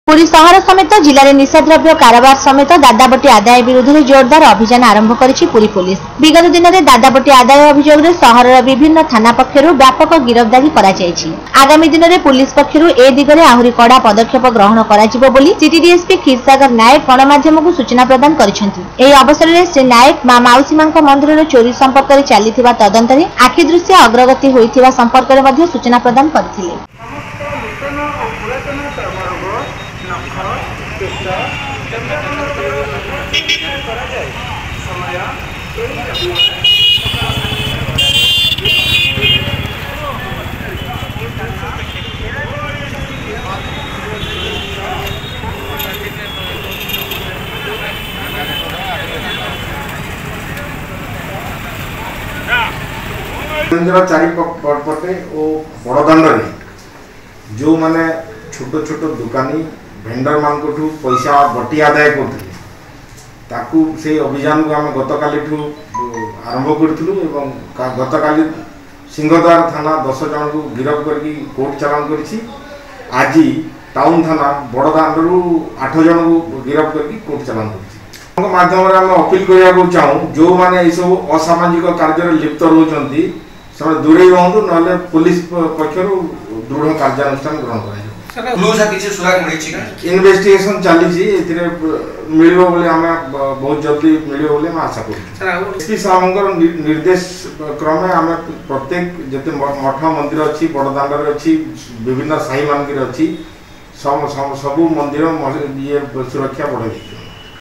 पुरी सहर समेत जिले में निशाद्रव्य कारोबार समेत दादाबटी आदाय विरुद्ध में जोरदार अभियान आरंभ करिछि पुरी पुलिस। विगत दिन में दादाबटी आदाय अभियोग में सहर विभिन्न थाना पक्षर व्यापक गिरफ्तारी करा जायछि। आगामी दिन में पुलिस पक्षर ए दिगरे आहुरी कड़ा पदक्षेप ग्रहण कराजिबो बोली सिटी डीएसपी क्षीरसागर नायक गणमाध्यम को सूचना प्रदान करिसेंति। एही अवसर में श्री नायक मां माउसीमां मंदिर चोरी संपर्क में चलिथिबा तदंतरे आखिदृश्य अग्रगति होइथिबा संपर्क में मध्य सूचना प्रदान करथिले। चारिपटे और बड़दाण्ड जो माने छोट छोट दुकानी भेंडर मान पैसा बटी आदाय करते से अभियान को आम गत काली आरंभ करूँ। गतकाली सिंहद्वार थाना 10 जन को गिरफ्त करके कोर्ट चालान कर आज टाउन थाना बड़दाण्ड 8 जन को गिरफ्त करके कोर्ट चालान कर माध्यम अपील करने चाहूँ जो मैंने सब असामाजिक कार्य लिप्त रोचंती से दूरे रुहतु ना पुलिस पक्षर दृढ़ कार्यानुष्ठान ग्रहण कर इन्वेस्टिगेशन चली मिल बहुत जल्दी मिले आशा कर साहब निर्देश क्रमे आम प्रत्येक जिते मठ मंदिर अच्छी बड़दाण्ड अच्छी विभिन्न साही मानक अच्छी सब मंदिर ये सुरक्षा बढ़े।